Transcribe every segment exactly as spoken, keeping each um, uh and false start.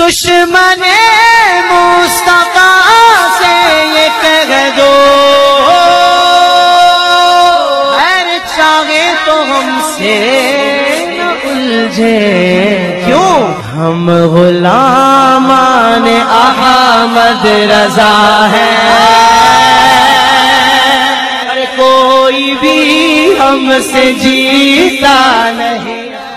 دشمن مصطفیٰ سے یہ کہہ دو ہر چاہے تو ہم سے نہ الجھے، کیوں ہم غلامان احمد رضا ہیں، کوئی بھی ہم سے جیتا نہیں۔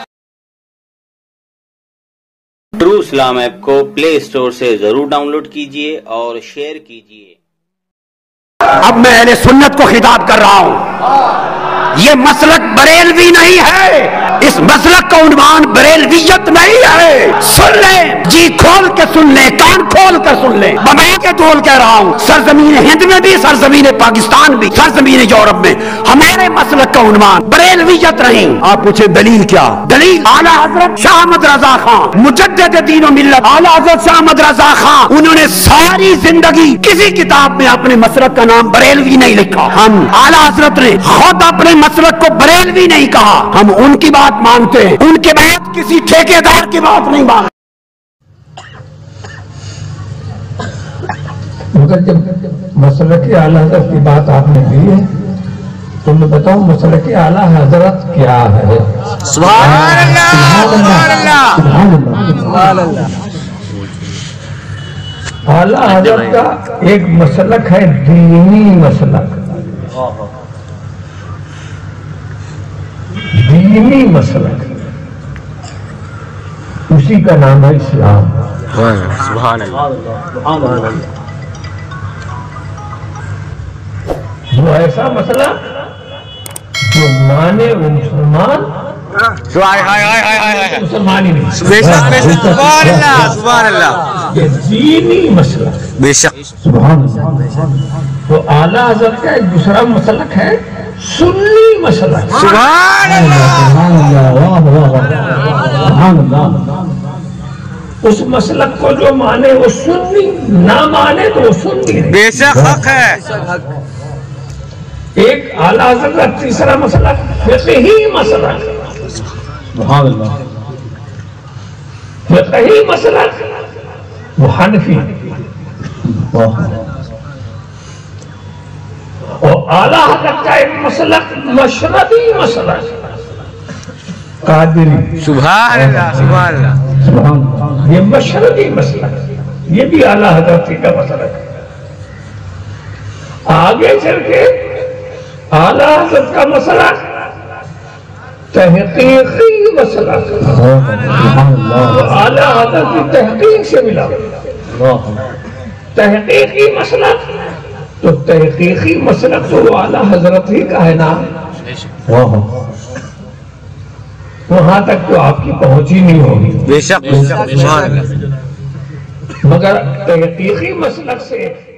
ٹرو اسلام ایپ کو پلے اسٹور سے ضرور ڈاؤن لوڈ کیجئے اور شیئر کیجئے۔ اب میں اہل سنت کو خطاب کر رہا ہوں، یہ مسلک بریلوی نہیں ہے، اس مسلک کا عنوان بریلویت نہیں ہے۔ سن لیں، جی کھول کے سن لیں، کان کھول کر سن لیں، بما کے دول کہہ رہا ہوں، سرزمین ہند میں بھی، سرزمین پاکستان بھی، سرزمین یورپ میں ہمارے مسلک کا عنوان بریلویت نہیں۔ آپ پوچھیں دلیل کیا؟ دلیل اعلیٰ حضرت شاہ احمد رضا خان مجدد دین و ملت، اعلیٰ حضرت شاہ احمد رضا خان، انہوں نے ساری زندگی کسی کتاب میں اپنے مسلک کا نام بریلوی نہیں لکھا۔ ہم اعلیٰ حضرت نے خود اپنے مسلک کو بریلوی نہیں کہا، ہم ان کی بات مانتے ہیں، ان کے بعد کسی ٹھیکیدار کی بات نہیں مانتے۔ مگر جب مسلک اعلیٰ حضرت کی بات آپ نے کی ہے تو میں بتاؤں مسلک اعلیٰ حضرت کیا ہے؟ سبحان اللہ، سبحان اللہ، سبحان اللہ۔ اعلیٰ حضرت کا ایک مسلک ہے دینی مسلک، دینی مسلک، اسی کا نام ہے اسلام۔ سبحان اللہ۔ وہ ایسا مسئلہ جو مانے وہ مسلمان، مسلمان ہی نہیں، سبحان اللہ، سبحان اللہ، یہ دینی مسئلہ، بے شک، سبحان اللہ۔ تو اعلیٰ حضرت کا ایک دوسرا مسلک ہے سنی مسلک، سبحان اللہ، سبحان اللہ، سبحان اللہ۔ اس مسلک کو جو مانے وہ سنی، نہ مانے تو وہ سنی نہیں۔ بے شک حق ہے۔ ایک اعلیٰ حضرت کا تیسرا مسلک فقہی مسلک، سبحان اللہ، فقہی مسلک وہ حنفی، اور اعلیٰ حضرت کا ایک مسلک مشربی مسلک قادری، سبحان اللہ، سبحان اللہ، سبحان اللہ۔ یہ مشربی مسلک، یہ بھی اعلیٰ حضرت کا مسلک ہے۔ آگے چل کے اعلیٰ حضرت کا مسئلہ تحقیقی مسئلہ، اعلیٰ حضرت کی تحقیق سے ملا، تحقیقی مسئلہ، تو تحقیقی مسئلہ تو اعلیٰ حضرت ہی کا ہے نا، وہاں تک تو آپ کی پہنچ ہی نہیں ہوگی، بے شک، مگر تحقیقی مسئلہ سے